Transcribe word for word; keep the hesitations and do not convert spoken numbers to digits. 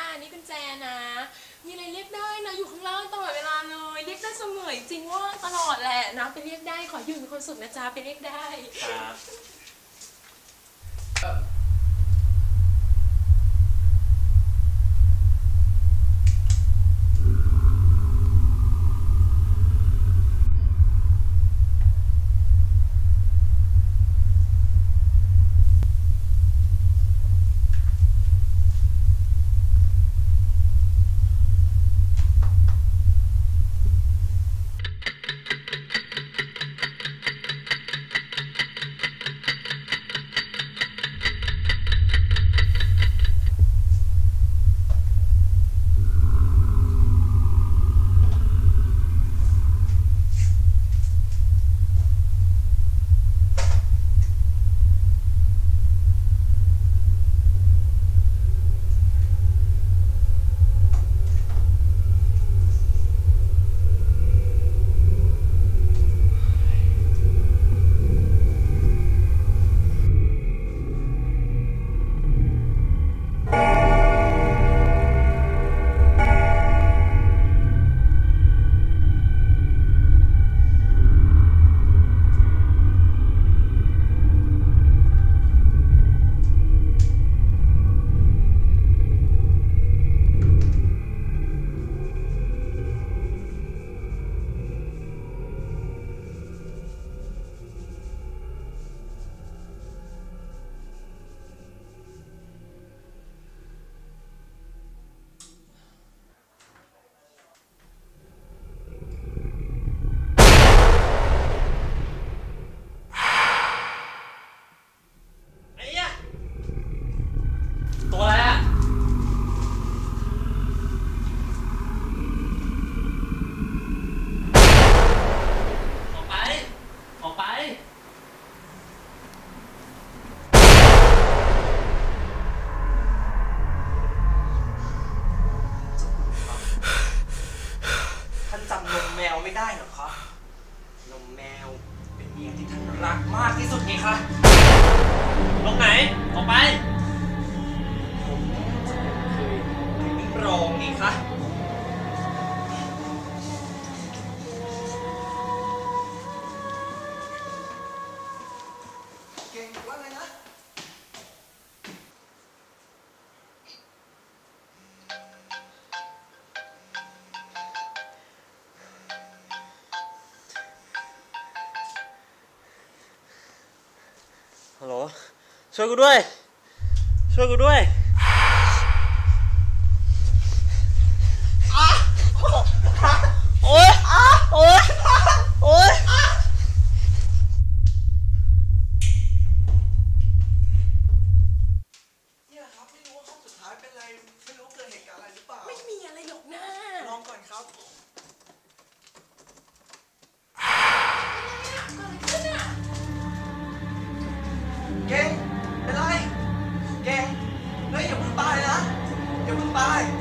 นี่กุญแจนะมีอะไรเรียกได้นะอยู่ข้างล่างตลอดเวลาเลยเรียกได้เสมอจริงว่าตลอดแหละนะไปเรียกได้ขออยู่เป็นคนสุดนะจ๊ะไปเรียกได้ครับไม่ได้หรอคะนมแมวเป็นเมียที่ท่านรักมากที่สุดไงคะลงไหนออกไปผมจะเคยเป็นรองนี่คะเก่งว่าไงนะฮัลโหลช่วยกูด้วยช่วยกูด้วยโอ๊ยโอ๊ยโอ๊ยเนี่ยครับไม่รู้ว่าข้อสุดท้ายเป็นอะไรไม่รู้เกิดเหตุการณ์อะไรหรือเปล่าไม่มีอะไรหรอกนะลองก่อนครับเก่งเป็นไรเก่งเฮ้ยอย่าเพิ่งตายนะอย่าเพิ่งตาย